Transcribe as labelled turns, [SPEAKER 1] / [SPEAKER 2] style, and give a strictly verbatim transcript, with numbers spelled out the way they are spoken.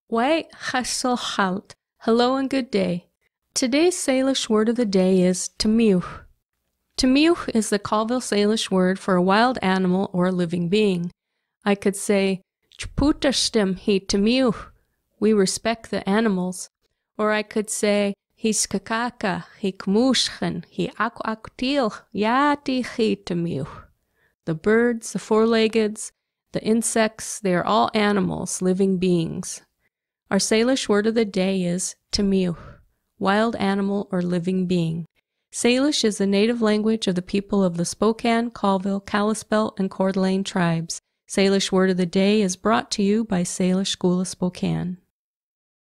[SPEAKER 1] Wai chasolchalt. Hello and good day. Today's Salish word of the day is tmixŭ. Tmixŭ is the Colville Salish word for a wild animal or a living being. I could say, Chputastim he tmixŭ. We respect the animals. Or I could say, he skakaka, he kmushchen, he akuaktil, yati he tmixŭ. The birds, the four-leggeds, the insects, they are all animals, living beings. Our Salish word of the day is tmixŭ, wild animal or living being. Salish is the native language of the people of the Spokane, Colville, Kalispell, and Coeur d'Alene tribes. Salish word of the day is brought to you by Salish School of Spokane.